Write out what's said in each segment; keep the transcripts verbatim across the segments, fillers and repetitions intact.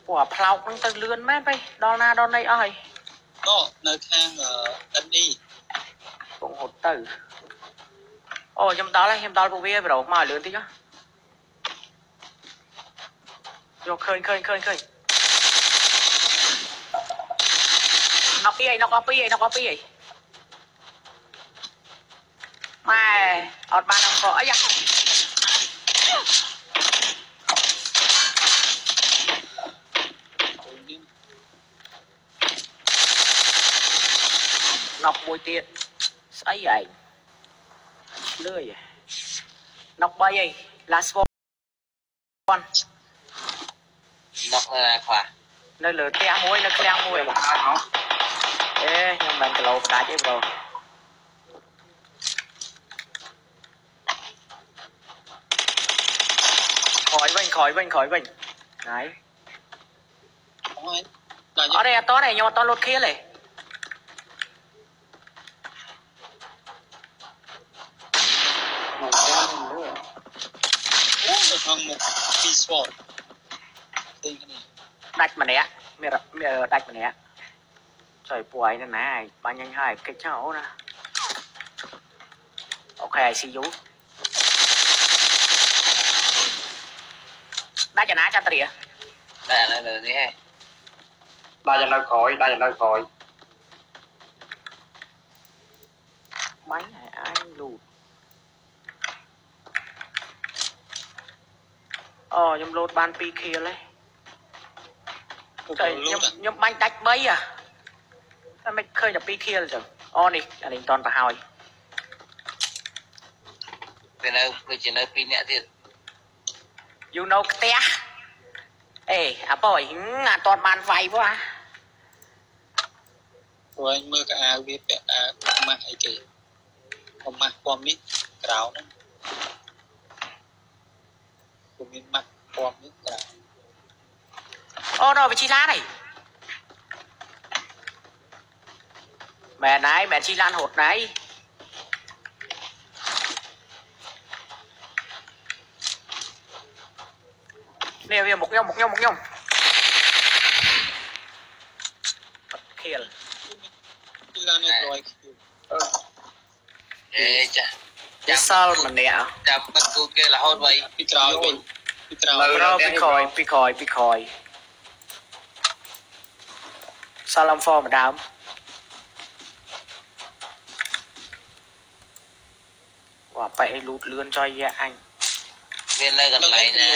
của phao nó từ lươn mấy bay đo na đo này ơi nó nơi khang đánh đi cũng hột tử ồ trong đó là em đó bộ bia rồi mà lươn tí nhá vô khơi khơi khơi khơi nó pi nó có pi nó có pi mà ở ban ông có ấy à nọc mùi tiền ấy vậy lười nọc bay ấy last one nọc là khỏe nơi lửa te muối nó keng muối ê nhưng mình cái lầu cá chứ bro khỏi vinh khỏi vinh khỏi vinh đấy ở đây to này nhưng mà to lột kia này đạch mà nè mẹ mẹ đạch mà nè trời bùi này này ba nhanh hai cái cháu nè ok I see you đá cho ná cho tỉa đây là lời gì hay đa cho nó khỏi đa cho nó khỏi máy này ai lụt ờ nhầm lột ban pi kia lấy trời nhầm nhầm bánh đạch bấy à mày khơi được pi kia rồi ô đi anh định toàn vào hỏi từ nơi từ chỉ nơi pi nhẹ thiệt you know cái té ê à bồi à toàn bàn vay quá rồi anh mơ cả à biết à mà hay kì không mặc quam mít cáo đó của mình mặc quam mít cáo ô rồi với chi lá này mẹ này mẹ chi lan hột này nè bây một nhau một nhau một nhau kill chi lan này rồi ê chà cái sao mà nè chạm bắt cô kia là hôn vậy bị trào bị bị trào rồi bị khỏi bị khỏi bị khỏi sao làm phò mà đám quả phải lút lươn cho vậy anh bên đây gần này nè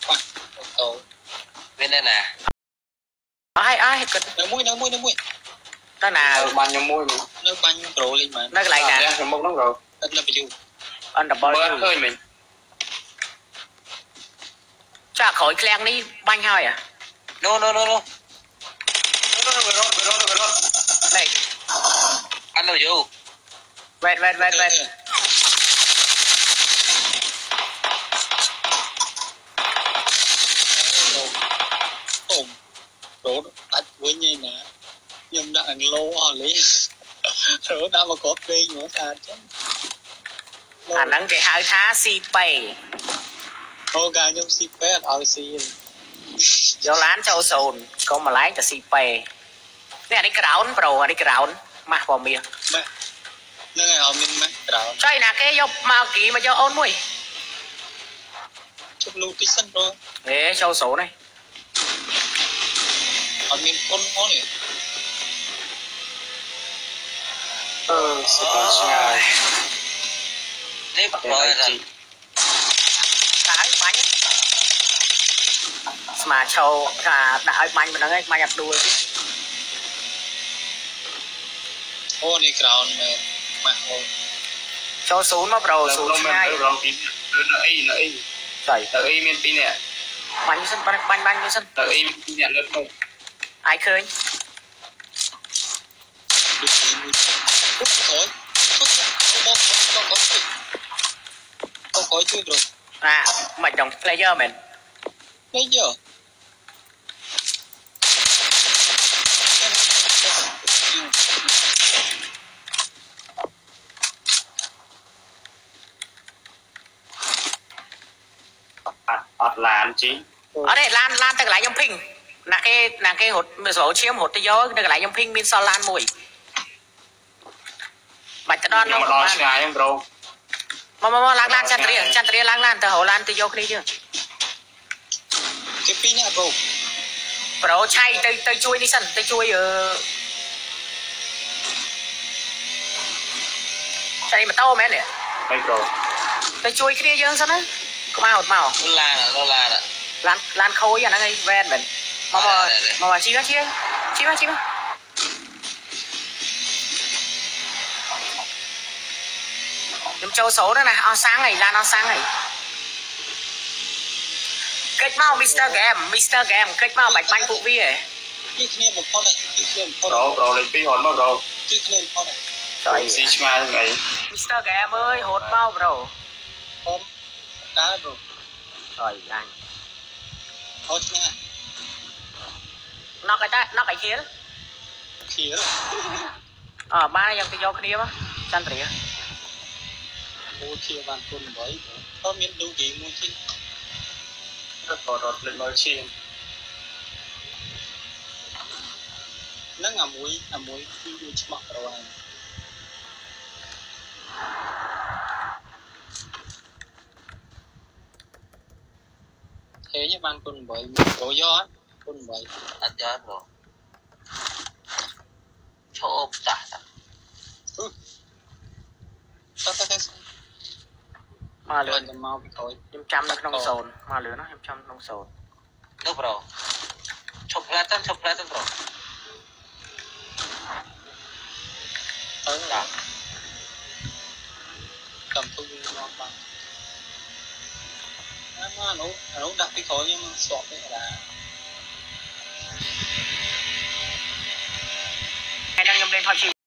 bên đây nè ai ai cần nó mũi nó mũi nó mũi ta nào bao nhiêu mũi nữa nó banh rồi lên mà nó cái này nè một nó rồi rất là nhiều anh đập bơi hơi mình cha khỏi keng đi banh hai à no no no no đây ăn đâu vô vẹt vẹt vẹt vẹt ôm đổ tách với nhau nè nhưng đã ăn lô họ lấy rồi đã mà có cây nữa ta chứ à nắng cái hai thá si pay ô gà nhung si pay ở si do lán cho sồn có mà lái cho si pay nè đi ground pro đi ground mà vào miệng mẹ nó ngày họ mình mẹ ground chơi nè cái dọc màu kỳ mà cho ôn mùi chụp lưu cái sân rồi để cho số này họ mình con nó này ờ sẽ có sao đấy bắt rồi là cái bánh mà châu cả đã bánh mà nó ngay mà nhập đuôi chứ ô này ground mà mà ô cho số nó đầu số hai rồi thì nó y nó y trời nó y miền pin nè bánh sân bánh bánh bánh sân nó y nhận được không ai khơi Út khói không không có không có chưa rồi à mạch đồng player mình bây giờ ọt là anh chí ở đây lan lan từ lại trong phình nè cái nè cái hột số chiếm hột tới gió được lại trong phim min so lan mùi bạch ta đón nhưng mà nó đo ngay em bro mà mà lang lan chăn tria chăn tria lang lan từ hồ lan từ gió đi chưa cái pin nè bro bro chay tới tới chui đi sân tới chui ở chay mà to mẹ nè mấy bro tới chui kia dương sao nó có màu màu nó la nè nó la nè lan lan khôi à nó ngay ven mình mà mà mà mà chi nó chi chi nó chi nó đừng châu số đó này o sáng này lan o sáng này kết mau Mister Game Mister Game kết mau bạch banh phụ vi ấy cái kia một con này cái kia một con bro bro lấy pi hồn mà bro cái kia một con này trời xí ngay này Mister Game ơi hột mau bro con cá bro trời anh hốt nha nó cái ta nó cái kia kia ờ ba này tôi vô cái kia á chăn tỉa mua kia bàn tuần với có miếng đâu gì mua chứ rất có đột lên nói chuyện nó ngầm muối ngầm muối đi đi chmặc rồi thế như ban tuần với đổ gió tuần với ăn cho bro chỗ ôm trả sao ta thế mà lửa lên mau bị thôi em trăm nó không sồn mà lửa nó em trăm không sồn no bro chụp ra chân chụp ra chân bro tới đó cầm thu ngon bằng nó nó nó đặt cái khối nhưng mà sọt cái là hay đang nhầm lên thôi chị